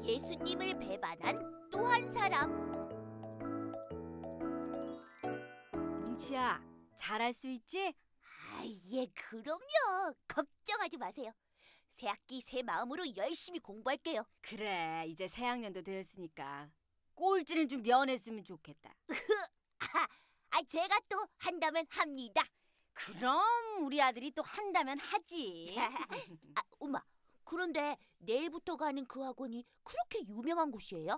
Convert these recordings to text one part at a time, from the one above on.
예수님을 배반한 또 한 사람. 뭉치야, 잘할 수 있지? 예, 그럼요. 걱정하지 마세요. 새 학기 새 마음으로 열심히 공부할게요. 그래, 이제 새 학년도 되었으니까 꼴찌는 좀 면했으면 좋겠다. 제가 또 한다면 합니다. 그럼 우리 아들이 또 한다면 하지. 엄마, 그런데 내일부터 가는 그 학원이 그렇게 유명한 곳이에요?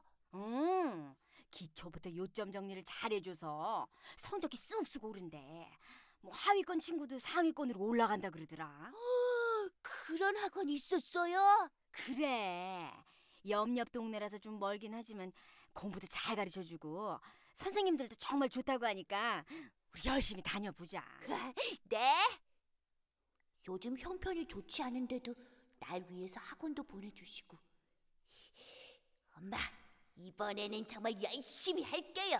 기초부터 요점 정리를 잘해줘서 성적이 쑥쑥 오른대. 뭐 하위권 친구도 상위권으로 올라간다 그러더라. 그런 학원이 있었어요? 그래. 옆 동네라서 좀 멀긴 하지만 공부도 잘 가르쳐주고 선생님들도 정말 좋다고 하니까 우리 열심히 다녀보자. 네. 요즘 형편이 좋지 않은데도 날 위해서 학원도 보내주시고. 엄마, 이번에는 정말 열심히 할게요.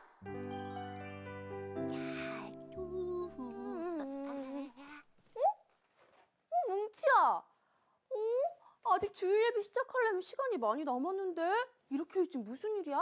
뭉치야, 아직 주일 예배 시작하려면 시간이 많이 남았는데 이렇게 일찍 무슨 일이야?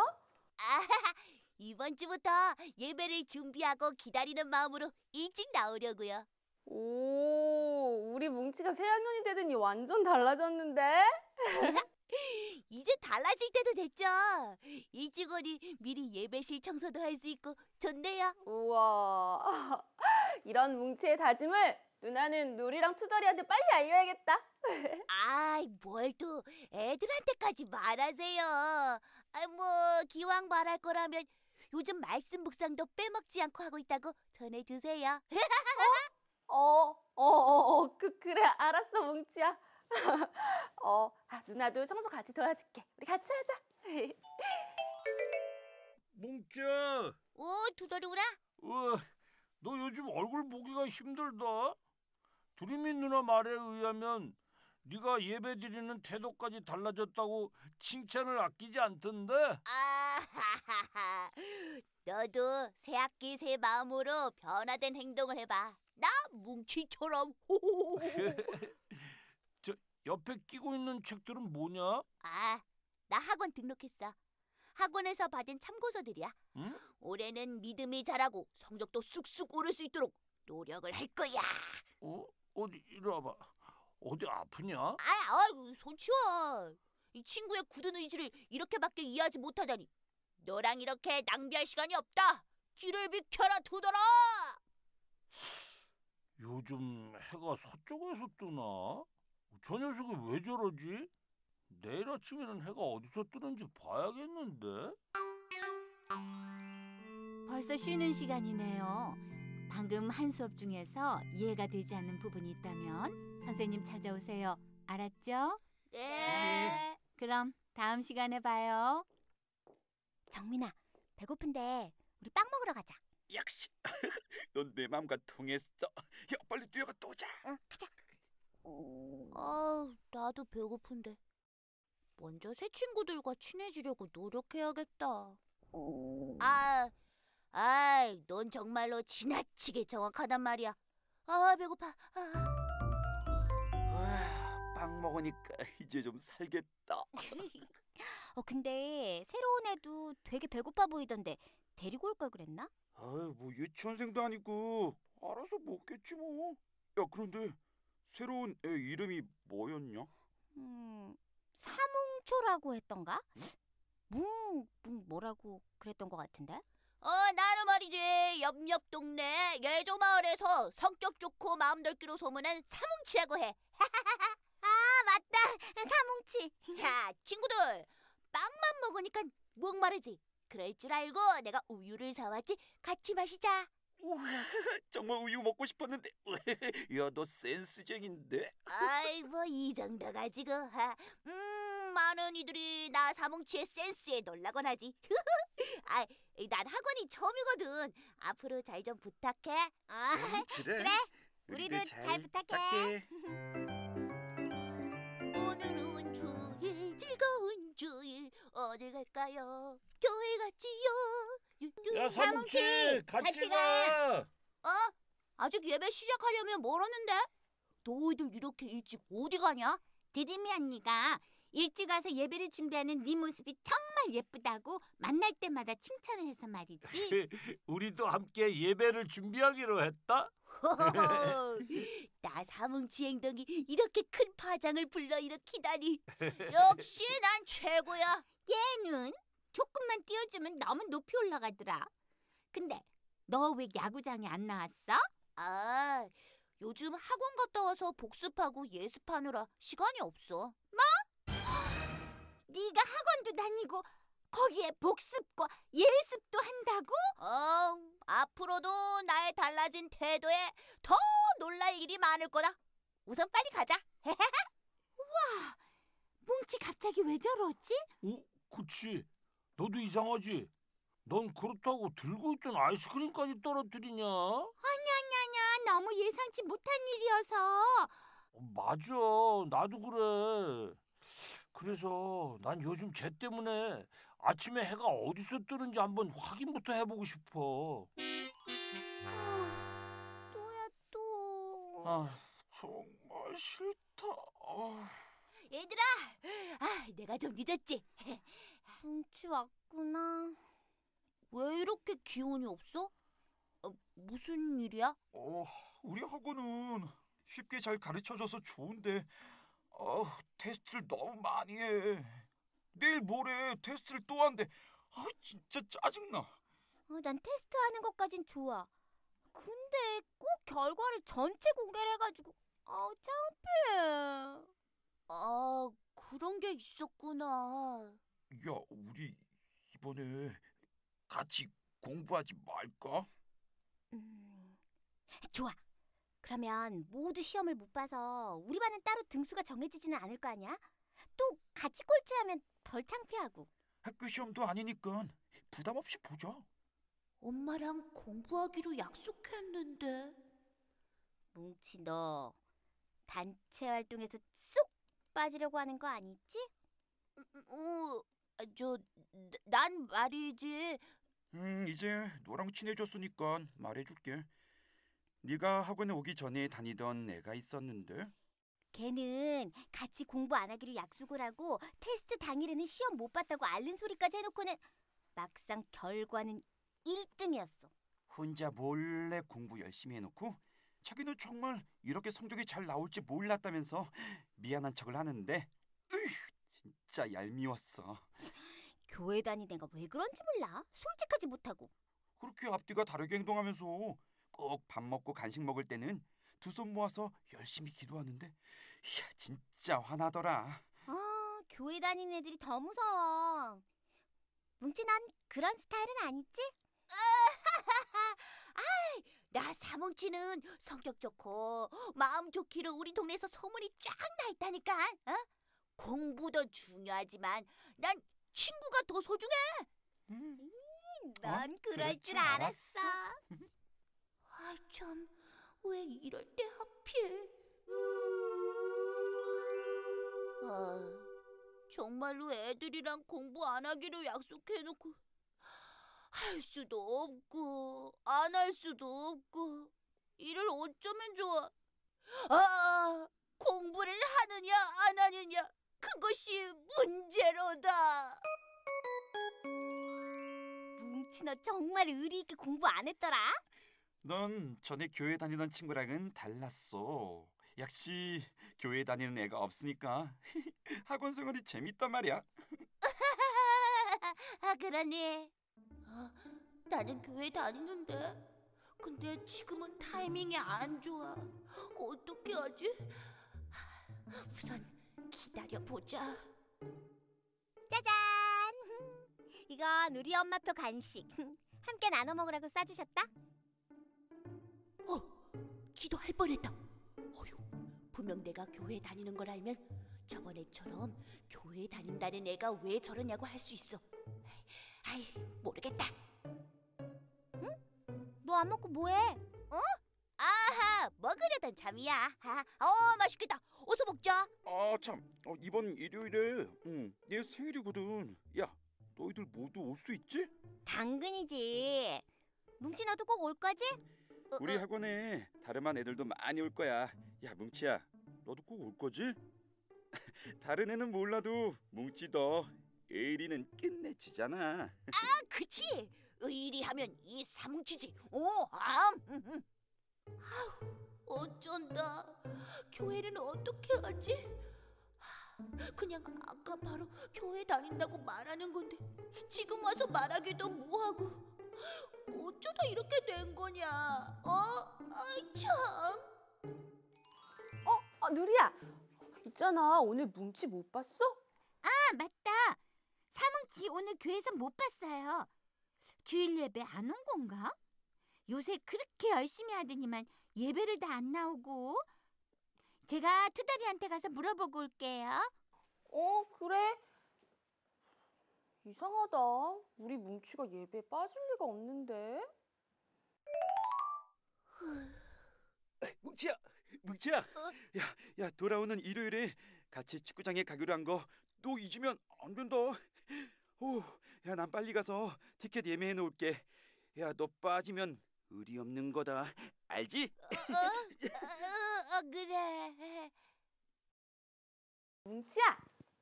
이번 주부터 예배를 준비하고 기다리는 마음으로 일찍 나오려고요. 오, 우리 뭉치가 새 학년이 되더니 완전 달라졌는데? 이제 달라질 때도 됐죠. 일찍 오니 미리 예배실 청소도 할 수 있고 좋네요. 우와, 이런 뭉치의 다짐을 누나는 누리랑 투덜이한테 빨리 알려야겠다. 뭘 또 애들한테까지 말하세요. 기왕 말할 거라면 요즘 말씀 묵상도 빼먹지 않고 하고 있다고 전해주세요. 그래, 알았어, 뭉치야. 누나도 청소 같이 도와줄게. 우리 같이 하자. 뭉치야. 투덜이구나. 너 요즘 얼굴 보기가 힘들다. 두리미 누나 말에 의하면 네가 예배 드리는 태도까지 달라졌다고 칭찬을 아끼지 않던데. 너도 새 학기 새 마음으로 변화된 행동을 해봐. 나 뭉치처럼. 저 옆에 끼고 있는 책들은 뭐냐? 나 학원 등록했어. 학원에서 받은 참고서들이야. 응? 올해는 믿음이 자라고 성적도 쑥쑥 오를 수 있도록 노력을 할 거야. 어디 이리 와봐. 어디 아프냐? 손 치워. 이 친구의 굳은 의지를 이렇게밖에 이해하지 못하다니. 너랑 이렇게 낭비할 시간이 없다. 길을 비켜라, 투덜아. 요즘 해가 서쪽에서 뜨나? 저 녀석이 왜 저러지? 내일 아침에는 해가 어디서 뜨는지 봐야겠는데? 벌써 쉬는 시간이네요. 방금 한 수업 중에서 이해가 되지 않는 부분이 있다면 선생님 찾아오세요. 알았죠? 네. 그럼 다음 시간에 봐요. 정민아, 배고픈데 우리 빵 먹으러 가자. 역시 넌 내 맘과 통했어. 야, 빨리 뛰어갔다 오자. 응, 가자. 나도 배고픈데. 먼저 새 친구들과 친해지려고 노력해야겠다. 넌 정말로 지나치게 정확하단 말이야. 배고파. 빵 먹으니까 이제 좀 살겠다. 근데 새로운 애도 되게 배고파 보이던데 데리고 올 걸 그랬나? 뭐 유치원생도 아니고 알아서 먹겠지 뭐. 야, 그런데 새로운 애 이름이 뭐였냐? 사뭉초라고 했던가? 뭐라고 그랬던 것 같은데? 나는 말이지 옆 동네 예조마을에서 성격 좋고 마음 넓기로 소문난 사뭉치라고 해. 맞다, 사뭉치. 야, 친구들, 빵만 먹으니까 목마르지? 그럴 줄 알고 내가 우유를 사왔지. 같이 마시자. 우와, 정말 우유 먹고 싶었는데. 야, 너 센스쟁인데? 이 정도 가지고. 많은 이들이 나 사뭉치의 센스에 놀라곤 하지. 난 학원이 처음이거든. 앞으로 잘 좀 부탁해. 그래. 우리도 잘 부탁해. 오늘은 주일, 즐거운 주일. 어딜 갈까요? 교회 갔지요. 야, 사뭉치, 같이 가. 아직 예배 시작하려면 멀었는데. 너희들 이렇게 일찍 어디 가냐? 디디미 언니가 일찍 와서 예배를 준비하는 네 모습이 정말 예쁘다고 만날 때마다 칭찬을 해서 말이지. 우리도 함께 예배를 준비하기로 했다. 나 사뭉치 행동이 이렇게 큰 파장을 불러일으키다니. 역시 난 최고야. 얘는 조금만 띄워주면 너무 높이 올라가더라. 근데 너 왜 야구장에 안 나왔어? 아, 요즘 학원 갔다 와서 복습하고 예습하느라 시간이 없어. 네가 학원도 다니고 거기에 복습과 예습도 한다고? 앞으로도 나의 달라진 태도에 더 놀랄 일이 많을 거다. 우선 빨리 가자. 뭉치 갑자기 왜 저러지? 그치. 너도 이상하지? 넌 그렇다고 들고 있던 아이스크림까지 떨어뜨리냐? 아니야, 너무 예상치 못한 일이어서. 맞아. 나도 그래. 그래서 난 요즘 쟤 때문에 아침에 해가 어디서 뜨는지 한번 확인부터 해보고 싶어. 또야 또. 정말 싫다. 얘들아, 내가 좀 늦었지. 뭉치 왔구나. 왜 이렇게 기운이 없어? 무슨 일이야? 우리 학원은 쉽게 잘 가르쳐줘서 좋은데 테스트를 너무 많이 해. 내일 모레 테스트를 또 한대. 진짜 짜증나. 난 테스트하는 것까진 좋아. 근데 꼭 결과를 전체 공개를 해가지고 창피해. 그런 게 있었구나. 야, 우리 이번에 같이 공부하지 말까? 좋아. 그러면 모두 시험을 못 봐서 우리 반은 따로 등수가 정해지지는 않을 거 아니야? 또 같이 꼴찌하면 덜 창피하고. 학교 시험도 아니니까 부담 없이 보자. 엄마랑 공부하기로 약속했는데. 뭉치 너 단체 활동에서 쏙 빠지려고 하는 거 아니지? 난 말이지. 이제 너랑 친해졌으니까 말해줄게. 네가 학원에 오기 전에 다니던 애가 있었는데. 걔는 같이 공부 안 하기로 약속을 하고 테스트 당일에는 시험 못 봤다고 앓는 소리까지 해놓고는 막상 결과는 1등이었어. 혼자 몰래 공부 열심히 해놓고 자기는 정말 이렇게 성적이 잘 나올지 몰랐다면서 미안한 척을 하는데 진짜 얄미웠어. 교회 다니는 애가 왜 그런지 몰라. 솔직하지 못하고. 그렇게 앞뒤가 다르게 행동하면서 꼭 밥 먹고 간식 먹을 때는 두 손 모아서 열심히 기도하는데 진짜 화나더라. 교회 다니는 애들이 더 무서워. 뭉치 넌 그런 스타일은 아니지? 나 사뭉치는 성격 좋고 마음 좋기로 우리 동네에서 소문이 쫙 나 있다니까. 공부도 중요하지만 난 친구가 더 소중해. 넌 그럴 그럴 줄 줄 알았어. 참, 왜 이럴 때 하필? 정말로 애들이랑 공부 안 하기로 약속해놓고 할 수도 없고 안 할 수도 없고 이를 어쩌면 좋아? 공부를 하느냐 안 하느냐 그것이 문제로다. 뭉치 너 정말 의리 있게 공부 안 했더라? 넌 전에 교회 다니던 친구랑은 달랐어. 역시 교회 다니는 애가 없으니까 학원 생활이 재밌단 말이야. 그러니 나는 교회 다니는데 근데 지금은 타이밍이 안 좋아. 어떻게 하지? 우선 기다려보자. 짜잔! 이건 우리 엄마표 간식. 함께 나눠 먹으라고 싸주셨다. 기도할 뻔했다. 분명 내가 교회 다니는 걸 알면 저번에처럼 교회 다닌다는 애가 왜 저러냐고 할 수 있어. 모르겠다. 너 안 먹고 뭐해? 먹으려던 잠이야. 맛있겠다. 어서 먹자. 참, 이번 일요일에 내 생일이거든. 야, 너희들 모두 올 수 있지? 당근이지. 뭉치 너도 꼭 올 거지? 우리 학원에 다름한 애들도 많이 올 거야. 야, 뭉치야, 너도 꼭 올 거지? 다른 애는 몰라도 뭉치 너 의리는 끝내주잖아. 그치? 의리하면 이 사뭉치지. 어쩐다. 교회는 어떻게 하지? 그냥 아까 바로 교회 다닌다고 말하는 건데 지금 와서 말하기도 뭐하고. 어쩌다 이렇게 된 거냐? 아이 참. 누리야. 있잖아. 오늘 뭉치 못 봤어? 아, 맞다. 사뭉치 오늘 교회에서 못 봤어요. 주일 예배 안 온 건가? 요새 그렇게 열심히 하더니만 예배를 다 안 나오고. 제가 투다리한테 가서 물어보고 올게요. 그래. 이상하다. 우리 뭉치가 예배에 빠질 리가 없는데. 뭉치야. 야, 돌아오는 일요일에 같이 축구장에 가기로 한 거 너 잊으면 안 된다. 야, 난 빨리 가서 티켓 예매해 놓을게. 야, 너 빠지면 의리 없는 거다. 알지? 그래. 뭉치야.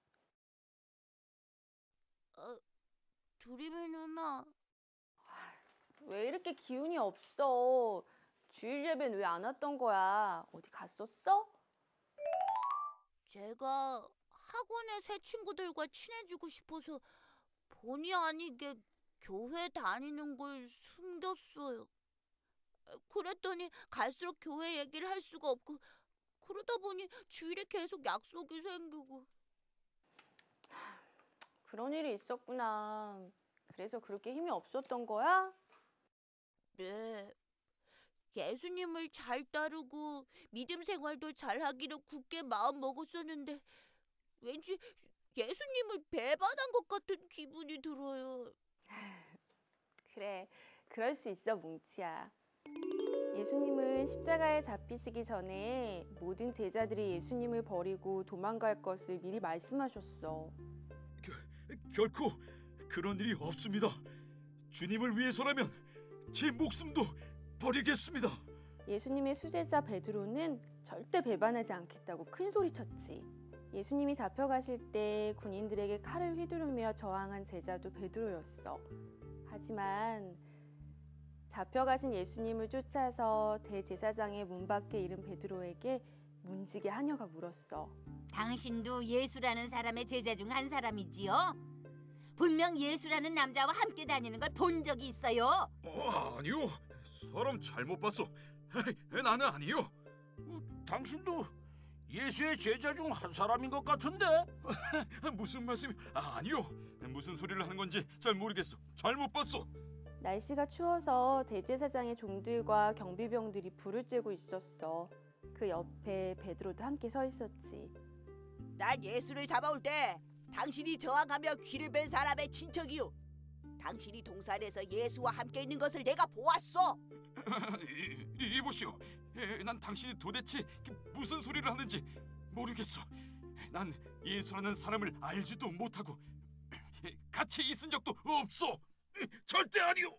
두리미 누나. 왜 이렇게 기운이 없어? 주일 예배는 왜 안 왔던 거야? 어디 갔었어? 제가 학원의 새 친구들과 친해지고 싶어서 본의 아니게 교회 다니는 걸 숨겼어요. 그랬더니 갈수록 교회 얘기를 할 수가 없고 그러다 보니 주일에 계속 약속이 생기고. 그런 일이 있었구나. 그래서 그렇게 힘이 없었던 거야? 네. 예수님을 잘 따르고 믿음 생활도 잘하기로 굳게 마음 먹었었는데 왠지 예수님을 배반한 것 같은 기분이 들어요. 그래, 그럴 수 있어, 뭉치야. 예수님은 십자가에 잡히시기 전에 모든 제자들이 예수님을 버리고 도망갈 것을 미리 말씀하셨어. 결코 그런 일이 없습니다. 주님을 위해서라면 제 목숨도 버리겠습니다. 예수님의 수제자 베드로는 절대 배반하지 않겠다고 큰 소리쳤지. 예수님이 잡혀가실 때 군인들에게 칼을 휘두르며 저항한 제자도 베드로였어. 하지만 잡혀가신 예수님을 쫓아서 대제사장의 문 밖에 이른 베드로에게 문지기 하녀가 물었어. 당신도 예수라는 사람의 제자 중 한 사람이지요? 분명 예수라는 남자와 함께 다니는 걸 본 적이 있어요. 아니요. 사람 잘못 봤어. 나는 아니요. 당신도 예수의 제자 중 한 사람인 것 같은데? 무슨 말씀? 아니요. 무슨 소리를 하는 건지 잘 모르겠어. 잘못 봤어. 날씨가 추워서 대제사장의 종들과 경비병들이 불을 쬐고 있었어. 그 옆에 베드로도 함께 서 있었지. 난 예수를 잡아올 때 당신이 저항하며 귀를 뺀 사람의 친척이요. 당신이 동산에서 예수와 함께 있는 것을 내가 보았소. 이보시오. 난 당신이 도대체 무슨 소리를 하는지 모르겠어. 난 예수라는 사람을 알지도 못하고 같이 있은 적도 없어. 절대 아니오.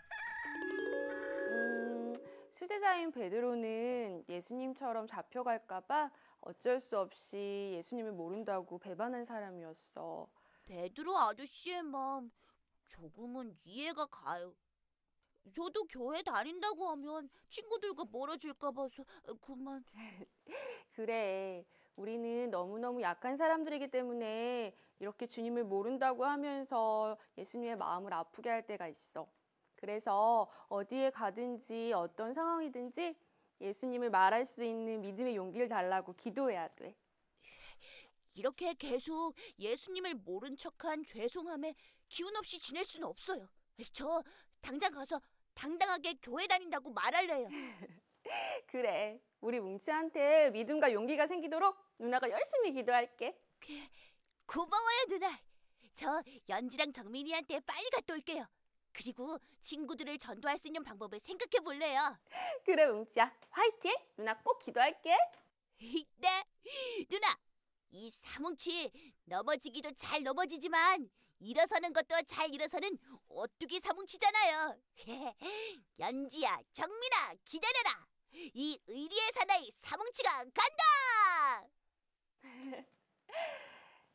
수제자인 베드로는 예수님처럼 잡혀갈까 봐 어쩔 수 없이 예수님을 모른다고 배반한 사람이었어. 베드로 아저씨의 마음 조금은 이해가 가요. 저도 교회 다닌다고 하면 친구들과 멀어질까 봐서 그만. 그래, 우리는 너무너무 약한 사람들이기 때문에 이렇게 주님을 모른다고 하면서 예수님의 마음을 아프게 할 때가 있어. 그래서 어디에 가든지 어떤 상황이든지 예수님을 말할 수 있는 믿음의 용기를 달라고 기도해야 돼. 이렇게 계속 예수님을 모른 척한 죄송함에 기운 없이 지낼 수는 없어요. 저 당장 가서 당당하게 교회 다닌다고 말할래요. 그래, 우리 뭉치한테 믿음과 용기가 생기도록 누나가 열심히 기도할게. 고마워요, 누나. 저 연지랑 정민이한테 빨리 갔다 올게요. 그리고 친구들을 전도할 수 있는 방법을 생각해 볼래요. 그래, 뭉치야. 화이팅! 누나 꼭 기도할게. 네, 누나. 이 사뭉치 넘어지기도 잘 넘어지지만 일어서는 것도 잘 일어서는 오뚜기 사뭉치잖아요. 연지야, 정민아, 기다려라. 이 의리의 사나이 사뭉치가 간다.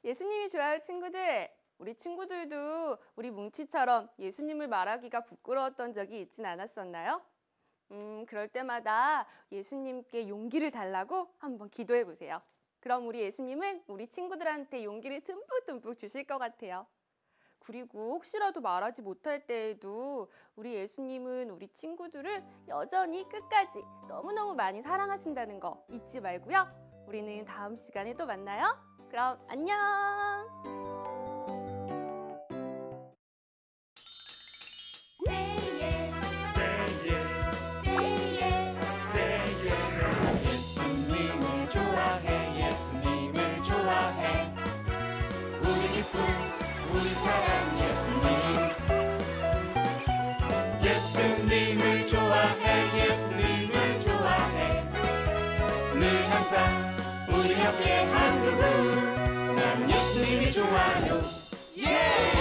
예수님이 좋아요, 친구들. 우리 친구들도 우리 뭉치처럼 예수님을 말하기가 부끄러웠던 적이 있진 않았었나요? 그럴 때마다 예수님께 용기를 달라고 한번 기도해 보세요. 그럼 우리 예수님은 우리 친구들한테 용기를 듬뿍듬뿍 주실 것 같아요. 그리고 혹시라도 말하지 못할 때에도 우리 예수님은 우리 친구들을 여전히 끝까지 너무너무 많이 사랑하신다는 거 잊지 말고요. 우리는 다음 시간에 또 만나요. 그럼 안녕! 예수님을 좋아해 예수님을 좋아해 우리 기쁨 우리 사랑 예수님 예수님을 좋아해 예수님을 좋아해 늘 항상 우리 옆에 한 그분 난 예수님이 좋아요 예!